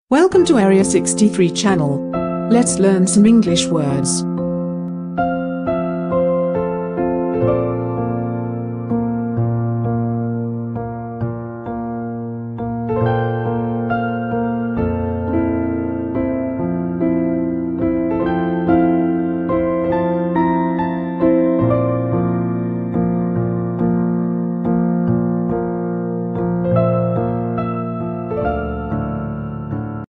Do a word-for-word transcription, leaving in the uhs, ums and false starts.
Welcome to Area sixty-three channel. Let's learn some English words.